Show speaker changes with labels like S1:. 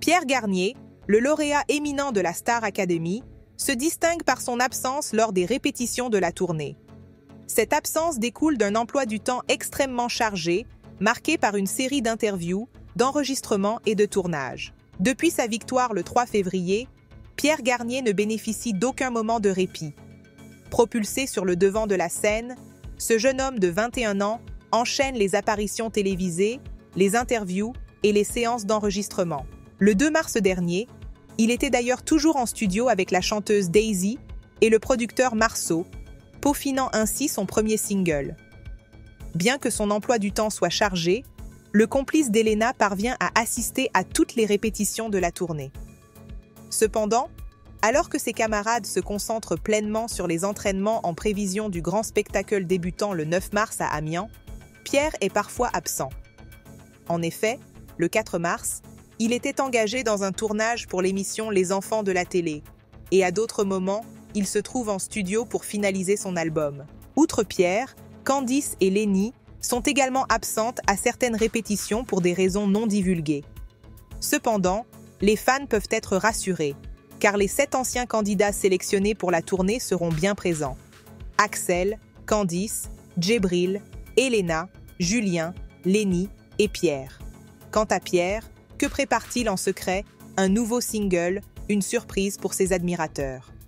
S1: Pierre Garnier, le lauréat éminent de la Star Academy, se distingue par son absence lors des répétitions de la tournée. Cette absence découle d'un emploi du temps extrêmement chargé, marqué par une série d'interviews, d'enregistrements et de tournages. Depuis sa victoire le 3 février, Pierre Garnier ne bénéficie d'aucun moment de répit. Propulsé sur le devant de la scène, ce jeune homme de 21 ans enchaîne les apparitions télévisées, les interviews et les séances d'enregistrement. Le 2 mars dernier, il était d'ailleurs toujours en studio avec la chanteuse Daisy et le producteur Marceau, peaufinant ainsi son premier single. Bien que son emploi du temps soit chargé, le complice d'Elena parvient à assister à toutes les répétitions de la tournée. Cependant, alors que ses camarades se concentrent pleinement sur les entraînements en prévision du grand spectacle débutant le 9 mars à Amiens, Pierre est parfois absent. En effet, le 4 mars, il était engagé dans un tournage pour l'émission Les Enfants de la télé, et à d'autres moments, il se trouve en studio pour finaliser son album. Outre Pierre, Candice et Lénie sont également absentes à certaines répétitions pour des raisons non divulguées. Cependant, les fans peuvent être rassurés, car les 7 anciens candidats sélectionnés pour la tournée seront bien présents. Axel, Candice, Djibril, Elena, Julien, Lénie et Pierre. Quant à Pierre, que prépare-t-il en secret? Un nouveau single, une surprise pour ses admirateurs.